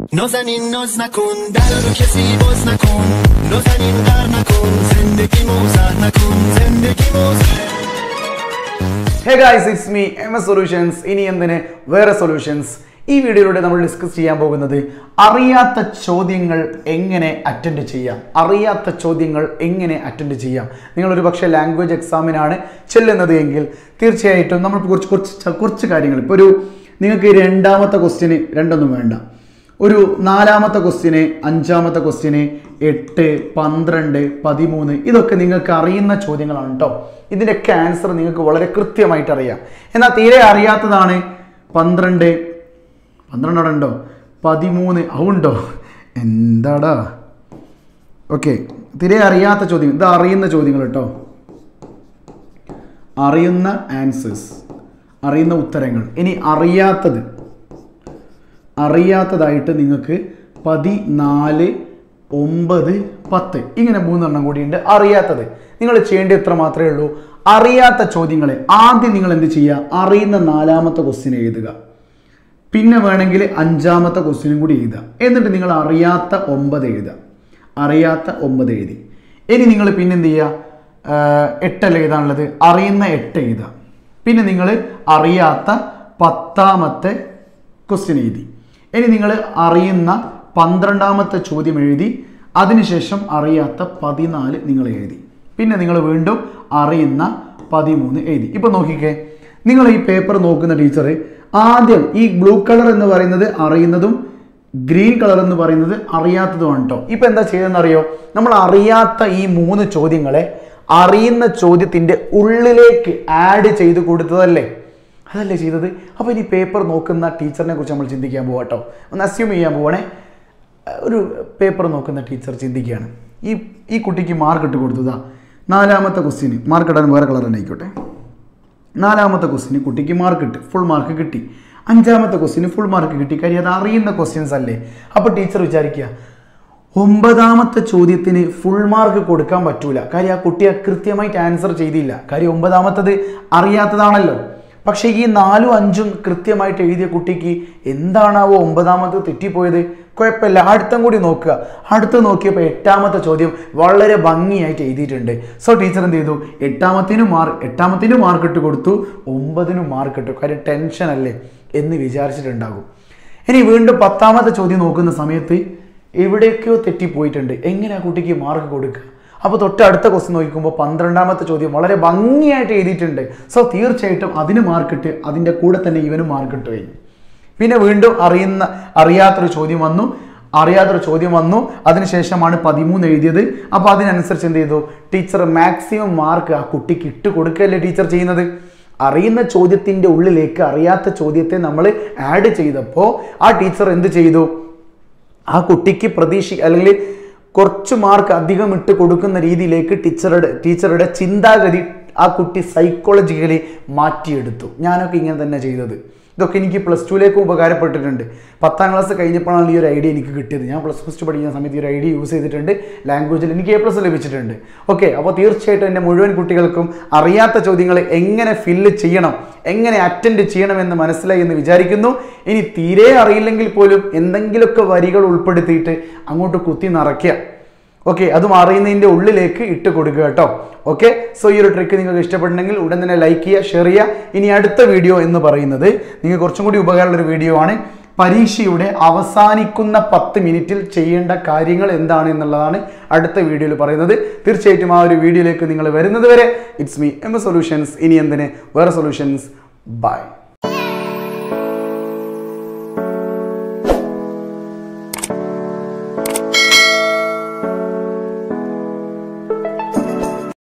نازنین ناز نکن در رو کسی باز نکن نازنین در نکن زندگی موزه نکن زندگی موزه. Hey guys, it's me MS Solutions. ഇനി എന്തിനെ വേറെ സൊല്യൂഷൻസ്. ഈ വീഡിയോയിലൂടെ നമ്മൾ ഡിസ്കസ് ചെയ്യാൻ പോകുന്നത് അറിയാത്ത ചോദ്യങ്ങൾ എങ്ങനെ അറ്റൻഡ് ചെയ്യാം. നിങ്ങളൊരു പക്ഷേ ലാംഗ്വേജ് എക്സാമിനാണ് ചെല്ലുന്നത് എങ്കിൽ തീർച്ചയായിട്ടും നമ്മൾ കുറച്ച് കാര്യങ്ങൾ ഇപ്പോൾ ഒരു നിങ്ങൾക്ക് രണ്ടാമത്തെ ക്വസ്റ്റ്യന് രണ്ടൊന്നും വേണ്ട, ഒരു നാലാമത്തെ ക്വസ്റ്റ്യന്, അഞ്ചാമത്തെ ക്വസ്റ്റ്യന്, 8, 12, 13 ഇതൊക്കെ നിങ്ങൾക്ക് അറിയുന്ന ചോദ്യങ്ങളാണ് കേട്ടോ. ഇതിൻ്റെയൊക്കെ ആൻസർ നിങ്ങൾക്ക് വളരെ കൃത്യമായിട്ട് അറിയാം. എന്നാൽ തീരെ അറിയാത്തതാണ് 12 അവിടെ ഉണ്ടോ, 13 അതുണ്ടോ, എന്താടാ. ഓക്കെ, തീരെ അറിയാത്ത ചോദ്യം, ഇത് അറിയുന്ന ചോദ്യങ്ങൾ കേട്ടോ, അറിയുന്ന ആൻസേഴ്സ്, അറിയുന്ന ഉത്തരങ്ങൾ. ഇനി അറിയാത്തതായിട്ട് നിങ്ങൾക്ക് 14, 9, 10 ഇങ്ങനെ 3 എണ്ണം കൂടിയുണ്ട് അറിയാത്തത്. നിങ്ങൾ ചെയ്യേണ്ടത് ഇത്ര മാത്രമേ ഉള്ളൂ. അറിയാത്ത ചോദ്യങ്ങളെ ആദ്യം നിങ്ങൾ എന്ത് ചെയ്യുക, അറിയുന്ന 4ാമത്തെ ക്വസ്റ്റ്യൻ എഴുതുക, പിന്നെ വേണമെങ്കിൽ 5ാമത്തെ ക്വസ്റ്റ്യനും കൂടി എഴുതുക, എന്നിട്ട് നിങ്ങൾ അറിയാത്ത 9 എഴുതി. ഇനി നിങ്ങൾ പിന്നെ എന്ത് ചെയ്യുക, 8 എഴുതാനുള്ളത്, അറിയുന്ന 8 എഴുതുക, പിന്നെ നിങ്ങൾ അറിയാത്ത 10ാമത്തെ ക്വസ്റ്റ്യൻ എഴുതി. ഇനി നിങ്ങൾ അറിയുന്ന 12ാമത്തെ ചോദ്യം എഴുതി, അതിനുശേഷം അറിയാത്ത 14 നിങ്ങൾ എഴുതി, പിന്നെ നിങ്ങൾ വീണ്ടും അറിയുന്ന 13 എഴുതി. ഇപ്പം നോക്കിക്കേ, നിങ്ങൾ ഈ പേപ്പർ നോക്കുന്ന ടീച്ചർ ആദ്യം ഈ ബ്ലൂ കളർ എന്ന് പറയുന്നത് അറിയുന്നതും ഗ്രീൻ കളർ എന്ന് പറയുന്നത് അറിയാത്തതുമാണ് കേട്ടോ. ഇപ്പം എന്താ ചെയ്തതെന്നറിയോ, നമ്മൾ അറിയാത്ത ഈ 3 ചോദ്യങ്ങളെ അറിയുന്ന ചോദ്യത്തിൻ്റെ ഉള്ളിലേക്ക് ആഡ് ചെയ്ത് കൊടുത്തതല്ലേ, അതല്ലേ ചെയ്തത്. അപ്പോൾ ഇനി പേപ്പർ നോക്കുന്ന ടീച്ചറിനെ കുറിച്ച് നമ്മൾ ചിന്തിക്കാൻ പോകാം കേട്ടോ. ഒന്ന് അസ്യൂം ചെയ്യാൻ പോവാണേ, ഒരു പേപ്പർ നോക്കുന്ന ടീച്ചർ ചിന്തിക്കുകയാണ്, ഈ കുട്ടിക്ക് മാർക്ക് ഇട്ട് കൊടുത്തതാ 4ാമത്തെ ക്വസ്റ്റ്യന്, മാർക്ക് ഇടാൻ വേറെ കളർ തന്നെ ആയിക്കോട്ടെ. 4ാമത്തെ ക്വസ്റ്റ്യന് കുട്ടിക്ക് മാർക്ക് ഇട്ട് ഫുൾ മാർക്ക് കിട്ടി, 5ാമത്തെ ക്വസ്റ്റ്യന് ഫുൾ മാർക്ക് കിട്ടി, കാര്യം അത് അറിയുന്ന ക്വസ്റ്റ്യൻസ് അല്ലേ. അപ്പോൾ ടീച്ചർ വിചാരിക്കുക 9ാമത്തെ ചോദ്യത്തിന് ഫുൾ മാർക്ക് കൊടുക്കാൻ പറ്റൂല, കാര്യം ആ കുട്ടി കൃത്യമായിട്ട് ആൻസർ ചെയ്തില്ല, കാര്യം 9ാമത്തത് അറിയാത്തതാണല്ലോ. പക്ഷേ ഈ 4ഉം 5ഉം കൃത്യമായിട്ട് എഴുതിയ കുട്ടിക്ക് എന്താണാവോ 9ാമത് തെറ്റിപ്പോയത്. കുഴപ്പമില്ല, അടുത്തും കൂടി നോക്കുക. അടുത്ത് നോക്കിയപ്പോൾ 8ാമത്തെ ചോദ്യം വളരെ ഭംഗിയായിട്ട് എഴുതിയിട്ടുണ്ട്. സോ ടീച്ചർ എന്ത് ചെയ്തു, 8ാമത്തിനും മാർക്ക് ഇട്ട് കൊടുത്തു, 9നും മാർക്ക് ഇട്ടു, കാര്യം ടെൻഷൻ അല്ലേ എന്ന് വിചാരിച്ചിട്ടുണ്ടാകും. ഇനി വീണ്ടും 10ാമത്തെ ചോദ്യം നോക്കുന്ന സമയത്ത് എവിടേക്കോ തെറ്റിപ്പോയിട്ടുണ്ട്, എങ്ങനെ ആ കുട്ടിക്ക് മാർക്ക് കൊടുക്കുക. അപ്പോൾ തൊട്ടടുത്ത ക്വസ്റ്റ്യൻ നോക്കുമ്പോൾ 12ാമത്തെ ചോദ്യം വളരെ ഭംഗിയായിട്ട് എഴുതിയിട്ടുണ്ട്. സോ തീർച്ചയായിട്ടും അതിന് മാർക്കിട്ട് അതിൻ്റെ കൂടെ തന്നെ ഇവനും മാർക്കിട്ട് കഴിഞ്ഞു. പിന്നെ വീണ്ടും അറിയാത്തൊരു ചോദ്യം വന്നു, അതിനുശേഷമാണ് 13 എഴുതിയത്. അപ്പോൾ അതിനനുസരിച്ച് എന്ത് ചെയ്തു, ടീച്ചർ മാക്സിമം മാർക്ക് ആ കുട്ടിക്ക് ഇട്ട് കൊടുക്കുകയല്ലേ ടീച്ചർ ചെയ്യുന്നത്. അറിയുന്ന ചോദ്യത്തിൻ്റെ ഉള്ളിലേക്ക് അറിയാത്ത ചോദ്യത്തെ നമ്മൾ ആഡ് ചെയ്തപ്പോൾ ആ ടീച്ചർ എന്ത് ചെയ്തു, ആ കുട്ടിക്ക് അല്ലെങ്കിൽ കുറച്ച് മാർക്ക് അധികം ഇട്ട് കൊടുക്കുന്ന രീതിയിലേക്ക് ടീച്ചറുടെ ചിന്താഗതി ആ കുട്ടി സൈക്കോളജിക്കലി മാറ്റിയെടുത്തു. ഞാനൊക്കെ ഇങ്ങനെ തന്നെ ചെയ്തത്. ഇതൊക്കെ എനിക്ക് +2ലേക്ക് ഉപകാരപ്പെട്ടിട്ടുണ്ട്. 10ാം ക്ലാസ് കഴിഞ്ഞപ്പോഴാണ് ഈ ഒരു ഐഡിയ എനിക്ക് കിട്ടിയത്. ഞാൻ +2 പഠിക്കുന്ന സമയത്ത് ഈ ഒരു ഐഡിയ യൂസ് ചെയ്തിട്ടുണ്ട്, ലാംഗ്വേജിൽ എനിക്ക് A+ ലഭിച്ചിട്ടുണ്ട്. ഓക്കെ, അപ്പോൾ തീർച്ചയായിട്ടും എൻ്റെ മുഴുവൻ കുട്ടികൾക്കും അറിയാത്ത ചോദ്യങ്ങൾ എങ്ങനെ ഫില്ല് ചെയ്യണം, എങ്ങനെ അറ്റൻഡ് ചെയ്യണമെന്ന് മനസ്സിലായി എന്ന് വിചാരിക്കുന്നു. ഇനി തീരെ അറിയില്ലെങ്കിൽ പോലും എന്തെങ്കിലുമൊക്കെ വരികൾ ഉൾപ്പെടുത്തിയിട്ട് അങ്ങോട്ട് കുത്തി നിറയ്ക്കുക. ഓക്കെ, അതും അറിയുന്നതിൻ്റെ ഉള്ളിലേക്ക് ഇട്ട് കൊടുക്കുക കേട്ടോ. ഓക്കെ, സോ ഈ ഒരു ട്രിക്ക് നിങ്ങൾക്ക് ഇഷ്ടപ്പെട്ടുണ്ടെങ്കിൽ ഉടൻ തന്നെ ലൈക്ക് ചെയ്യുക, ഷെയർ ചെയ്യുക. ഇനി അടുത്ത വീഡിയോ എന്ന് പറയുന്നത് നിങ്ങൾക്ക് കുറച്ചും കൂടി ഉപകാരമുള്ളൊരു വീഡിയോ ആണ്. പരീക്ഷയുടെ അവസാനിക്കുന്ന 10 മിനിറ്റിൽ ചെയ്യേണ്ട കാര്യങ്ങൾ എന്താണ് എന്നുള്ളതാണ് അടുത്ത വീഡിയോയിൽ പറയുന്നത്. തീർച്ചയായിട്ടും ആ ഒരു വീഡിയോയിലേക്ക് നിങ്ങൾ വരുന്നത് വരെ ഇറ്റ്സ് മീ MS സൊല്യൂഷൻസ്. ഇനി എന്തിന് വേറെ സൊല്യൂഷൻസ്. ബൈ.